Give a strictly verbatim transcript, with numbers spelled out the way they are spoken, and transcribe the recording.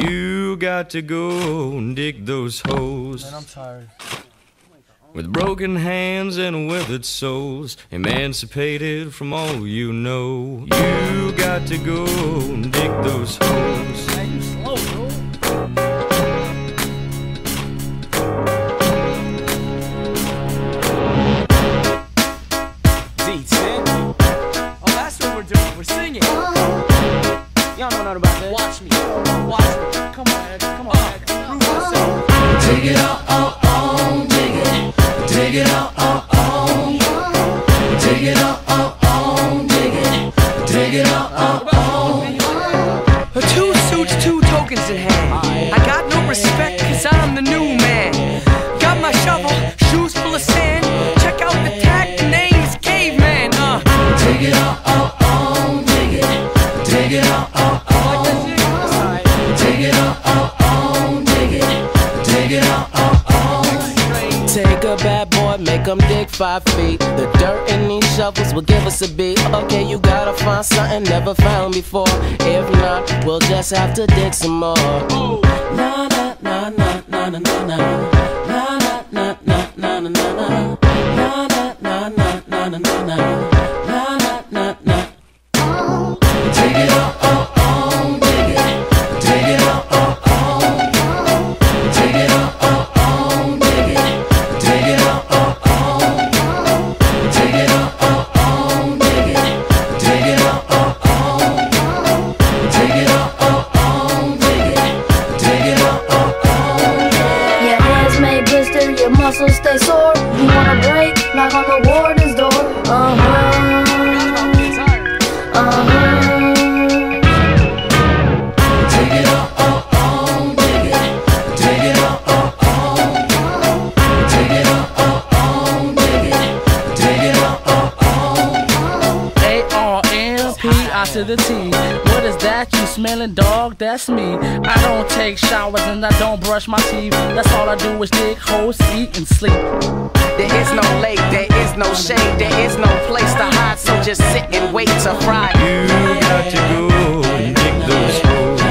You got to go and dig those holes. Man, I'm tired. With broken hands and withered souls, emancipated from all you know. You got to go and dig those holes. Man, you slow, bro. D ten. Oh, that's what we're doing. We're singing. Y'all know nothing about that. Watch me. Watch me. Come on, Ed. Come on, Ed. Prove yourself. Dig it out, oh, oh, dig it. Dig it out, oh, oh. Dig it out, oh, oh, dig it. Dig it out, oh, oh. Two suits, two tokens in hand. I got no respect cause I'm the new man. Got my shovel, shoes full of sand. Check out the tag, the name's Caveman. Uh. Dig it out, oh, oh, dig it. Dig it out, oh, oh. Dig it out, oh, oh, dig it. Dig it out, oh, oh. Take a bad boy, make him dig five feet. The dirt in these shovels will give us a beat. Okay, you gotta find something never found before. If not, we'll just have to dig some more. Na na na na na na na na. Na na na na na na na na. Na na na na na na na na. Na na na na. Dig it out, oh, oh, dig it. Dig it out, oh, oh. Dig it out, oh, oh, dig it. Dig it out, oh, oh. Dig it out, oh, oh, dig it. Dig it out, oh, oh. Dig it out, oh, oh, dig it. Dig it out, oh, oh. Your hands may blister, your muscles stay sore. You wanna break, knock on the warden's door. Uh-huh. Uh-huh. Dig it out, oh, oh, dig it. Dig it out, oh, oh. Dig it out, oh, oh, dig it. Dig it out, oh, oh. A R M P I to the T. What is that you smelling, dog? That's me. I don't take showers and I don't brush my teeth. That's all I do is dig holes, eat, and sleep. There is no lake, there is no shade, there is no place to hide. So just sit and wait to fry. You got to go and dig those holes.